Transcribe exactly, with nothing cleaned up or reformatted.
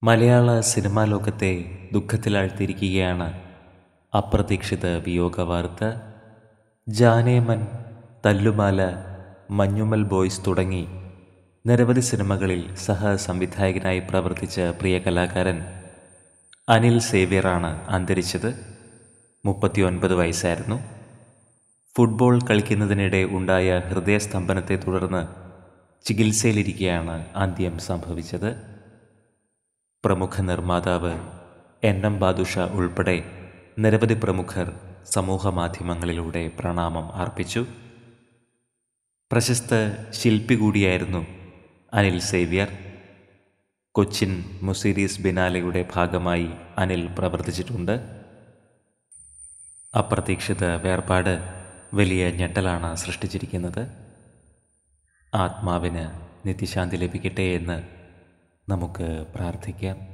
മലയാള cinema ലോകത്തെ ദുഃഖത്തിലാഴ്ത്തിയിരിക്കുകയാണ് അപ്രതീക്ഷിത വിയോഗ വാർത്ത. ജാനേമൻ, തല്ലുമാല, മഞ്ഞുമൽ ബോയ്സ് തുടങ്ങി നിരവധി സിനിമകളിൽ സഹസംവിധായകനായി പ്രവർത്തിച്ച പ്രിയ കലാകാരൻ അനിൽ സേവ്യറാണ് അന്തരിച്ചത്. മുപ്പത്തിയൊൻപത് വയസ്സായിരുന്നു. ഫുട്ബോൾ കളിക്കുന്നതിനിടെ ഉണ്ടായ ഹൃദയസ്തംഭനത്തെ തുടർന്ന് ചികിത്സയിലിരിക്കെയാണ് അന്ത്യം സംഭവിച്ചത്. പ്രമുഖ നിർമ്മാതാവ് എൻ എം ബാദുഷ ഉൾപ്പെടെ നിരവധി പ്രമുഖർ സമൂഹ മാധ്യമങ്ങളിലൂടെ പ്രണാമം അർപ്പിച്ചു. പ്രശസ്ത ശില്പി കൂടിയായിരുന്നു അനിൽ സേവ്യർ. കൊച്ചിൻ മുസീരീസ് ബിനാലയുടെ ഭാഗമായി അനിൽ പ്രവർത്തിച്ചിട്ടുണ്ട്. അപ്രതീക്ഷിത വേർപാട് വലിയ ഞെട്ടലാണ് സൃഷ്ടിച്ചിരിക്കുന്നത്. ആത്മാവിന് നിത്യശാന്തി ലഭിക്കട്ടെ എന്ന് നമുക്ക് പ്രാർത്ഥിക്കാം.